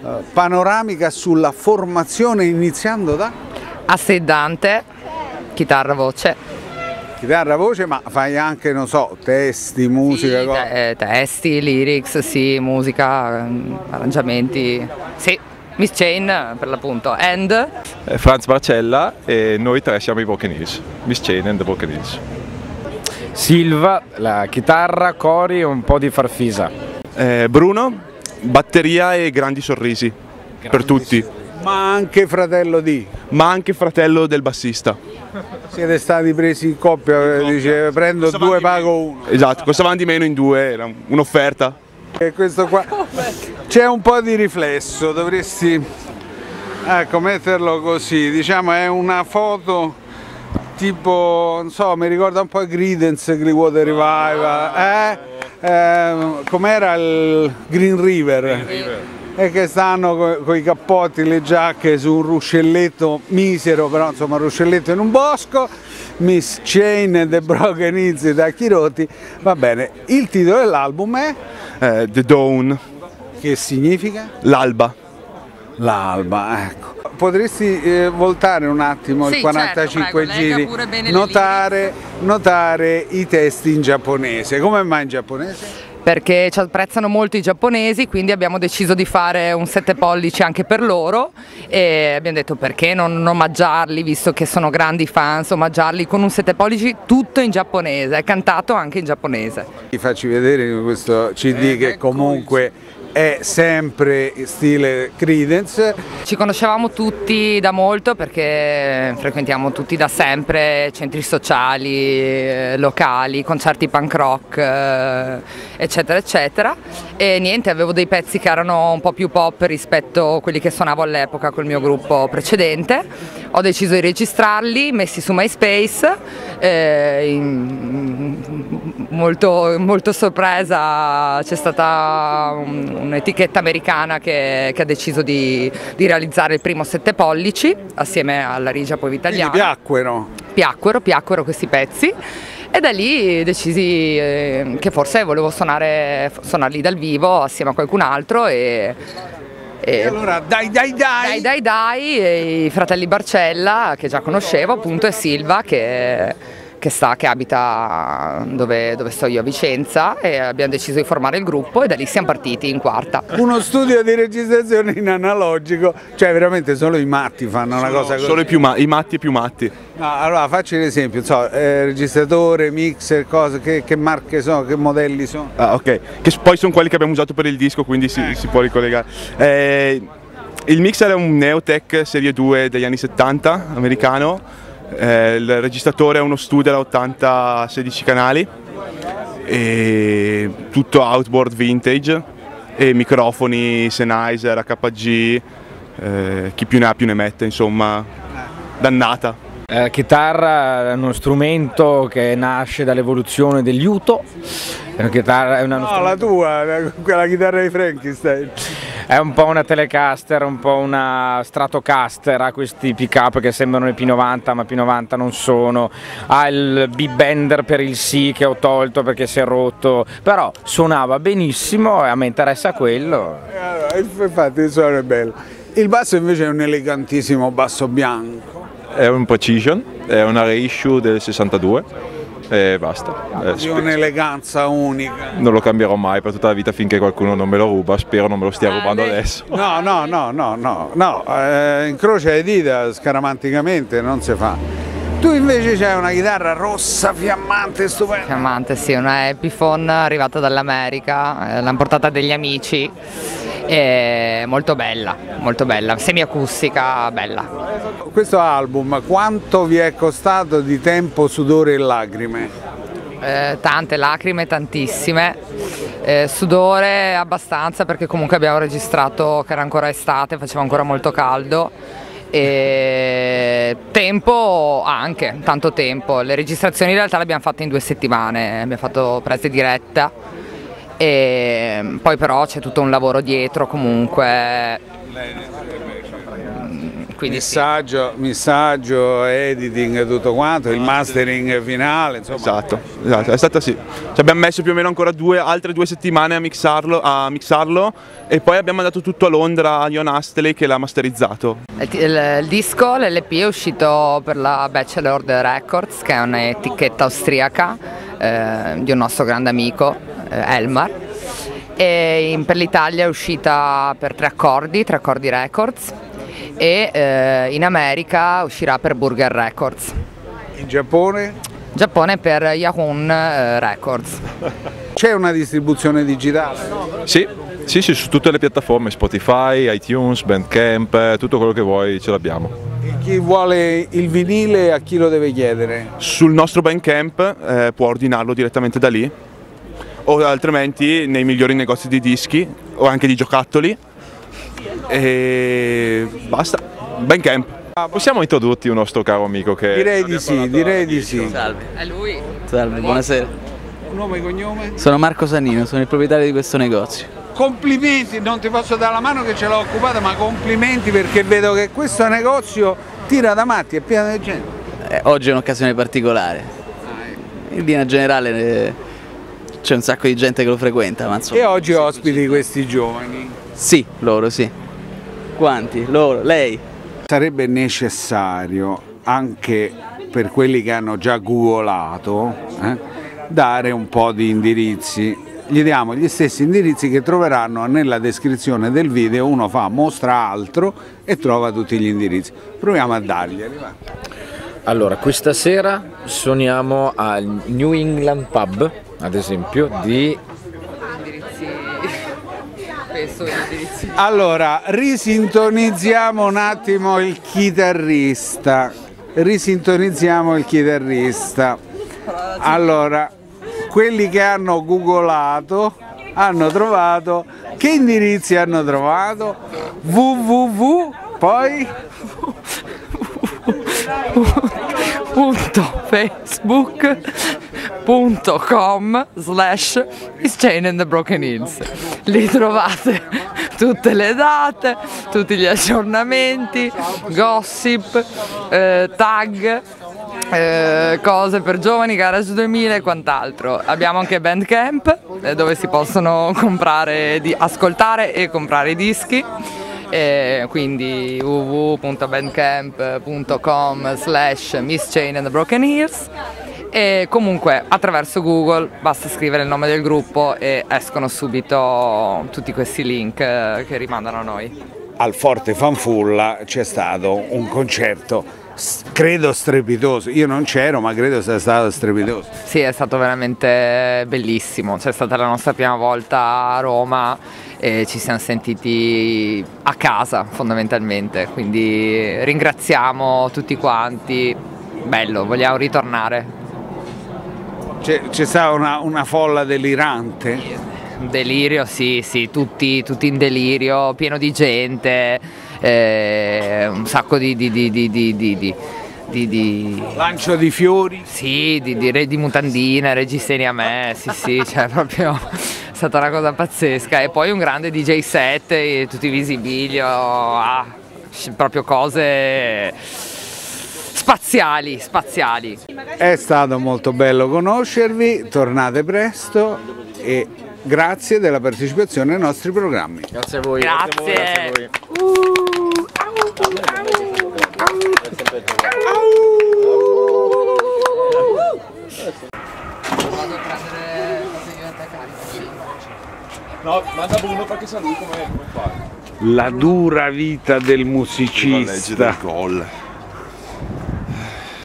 panoramica sulla formazione iniziando da? Assedante, chitarra, voce. Chitarra, voce, ma fai anche, non so, testi, musica? Sì, testi, lyrics, sì, musica, arrangiamenti, sì. Miss Chain per l'appunto, and? Franz Marcella e noi tre siamo i Broken Hills, Miss Chain and the Broken Hills. Silva, la chitarra, cori e un po' di farfisa. Bruno, batteria e grandi sorrisi per tutti. Ma anche fratello di? Ma anche fratello del bassista. Siete stati presi in coppia, dice prendo due, pago uno. Esatto, costavano di meno in due, era un'offerta. E questo qua c'è un po' di riflesso, dovresti ecco metterlo così, diciamo è una foto tipo, non so, mi ricorda un po' Creedence Clearwater Revival, com'era il Green River. E che stanno con i cappotti, le giacche su un ruscelletto misero, però insomma un ruscelletto in un bosco, Miss Chain e The Broken Hills da Chiroti. Va bene, il titolo dell'album è? The Dawn. Che significa? L'alba. L'alba, ecco. Potresti voltare un attimo Sì, il 45 certo, prego, giri, pure bene notare i testi in giapponese. Come mai in giapponese? Perché ci apprezzano molto i giapponesi, quindi abbiamo deciso di fare un 7 pollici anche per loro e abbiamo detto perché non omaggiarli, visto che sono grandi fans, omaggiarli con un 7 pollici tutto in giapponese, è cantato anche in giapponese. Ti faccio vedere questo CD che comunque è sempre stile Creedence. Ci conoscevamo tutti da molto perché frequentiamo tutti da sempre centri sociali, locali, concerti punk rock, eccetera eccetera, e niente, avevo dei pezzi che erano un po' più pop rispetto a quelli che suonavo all'epoca col mio gruppo precedente. Ho deciso di registrarli, messi su MySpace, molto sorpresa c'è stata un'etichetta americana che ha deciso di realizzare il primo 7 pollici assieme alla Rigia Poi Italiana. Piacquero questi pezzi e da lì decisi che forse volevo suonarli dal vivo assieme a qualcun altro e allora dai, e i fratelli Barcella che già conoscevo appunto e Silva che abita dove sto io a Vicenza, e abbiamo deciso di formare il gruppo e da lì siamo partiti in quarta. Uno studio di registrazione in analogico, cioè veramente solo i matti fanno una cosa così. Solo i matti e più matti. No, allora facci un esempio, non so, registratore, mixer, cose, che marche sono, che modelli sono? Ah, ok, che poi sono quelli che abbiamo usato per il disco, quindi si può ricollegare. Il mixer è un Neotech serie 2 degli anni 70, americano. Il registratore è uno Studer 80 16 canali e tutto outboard vintage e microfoni Sennheiser, AKG, chi più ne ha più ne mette, insomma, dannata. La chitarra è uno strumento che nasce dall'evoluzione degli uto. La tua, quella chitarra di Frankenstein. È un po' una Telecaster, un po' una Stratocaster, ha questi pick-up che sembrano i P90 ma P90 non sono, ha il B-bender per il sì che ho tolto perché si è rotto, però suonava benissimo e a me interessa quello. Infatti il suono è bello. Il basso invece è un elegantissimo basso bianco. È un Precision, è una reissue del 62 e basta. Di un'eleganza unica. Non lo cambierò mai per tutta la vita finché qualcuno non me lo ruba, spero non me lo stia rubando adesso. No, incrocia le dita scaramanticamente, non si fa. Tu invece c'hai una chitarra rossa, fiammante, stupenda. Fiammante, sì, una Epiphone arrivata dall'America, l'hanno portata degli amici, è molto bella, semiacustica, bella. Questo album quanto vi è costato di tempo, sudore e lacrime? Tante lacrime, tantissime, sudore abbastanza perché comunque abbiamo registrato che era ancora estate, faceva ancora molto caldo. E tempo anche, tanto tempo, le registrazioni in realtà le abbiamo fatte in 2 settimane, abbiamo fatto prese diretta e poi però c'è tutto un lavoro dietro comunque, quindi missaggio, editing, tutto quanto, il mastering finale, insomma. Esatto, è stata sì. Ci abbiamo messo più o meno ancora altre 2 settimane a mixarlo e poi abbiamo mandato tutto a Londra a Ion Astley che l'ha masterizzato. Il disco, l'LP è uscito per la Bachelor Records, che è un'etichetta austriaca di un nostro grande amico, Elmar, e per l'Italia è uscita per 3 Accordi Records, e in America uscirà per Burger Records. In Giappone? Giappone per Yahoo Records. C'è una distribuzione digitale? Sì, su tutte le piattaforme, Spotify, iTunes, Bandcamp, tutto quello che vuoi ce l'abbiamo. E chi vuole il vinile a chi lo deve chiedere? Sul nostro Bandcamp può ordinarlo direttamente da lì, o altrimenti nei migliori negozi di dischi o anche di giocattoli, e basta. Bandcamp. Possiamo introdurti un nostro caro amico che... Direi di sì. Salve. È lui? Salve, buonasera. Nome e cognome? Sono Marco Sannino, sono il proprietario di questo negozio. Complimenti, non ti posso dare la mano che ce l'ho occupata, ma complimenti perché vedo che questo negozio tira da matti, è pieno di gente. Oggi è un'occasione particolare. In linea generale c'è un sacco di gente che lo frequenta, ma insomma... E oggi ospiti questi giovani. Sì, loro sì. Quanti? Loro? Lei? Sarebbe necessario anche per quelli che hanno già googolato dare un po' di indirizzi. Gli diamo gli stessi indirizzi che troveranno nella descrizione del video. Uno fa mostra altro e trova tutti gli indirizzi. Proviamo a darglieli. Va. Allora, questa sera suoniamo al New England Pub, ad esempio, di... Allora, risintonizziamo un attimo il chitarrista. Allora, quelli che hanno googolato hanno trovato, che indirizzi hanno trovato? www, poi facebook.com/Chain and the Broken Hills. Lì trovate tutte le date, tutti gli aggiornamenti, gossip, tag, cose per giovani, Garage 2000 e quant'altro. Abbiamo anche Bandcamp dove si possono ascoltare e comprare i dischi. Quindi www.bandcamp.com/Miss Chain and the Broken Hills, e comunque attraverso Google basta scrivere il nome del gruppo e escono subito tutti questi link che rimandano a noi. Al Forte Fanfulla c'è stato un concerto, credo strepitoso, io non c'ero ma credo sia stato strepitoso. Sì, è stato veramente bellissimo, c'è stata la nostra prima volta a Roma e ci siamo sentiti a casa fondamentalmente, quindi ringraziamo tutti quanti, bello, vogliamo ritornare. C'è stata una folla delirante? Delirio, sì, tutti in delirio, pieno di gente, un sacco di lancio di fiori? Sì, di mutandine, reggiseni a me, sì, cioè proprio è stata una cosa pazzesca. E poi un grande DJ set, e tutti i visibilio, proprio cose spaziali. È stato molto bello conoscervi, tornate presto e grazie della partecipazione ai nostri programmi. Grazie a voi. Grazie. Vado a prendere la segnata carica. No, manda Bruno perché sa lui come fare. La dura vita del musicista. La legge del gol.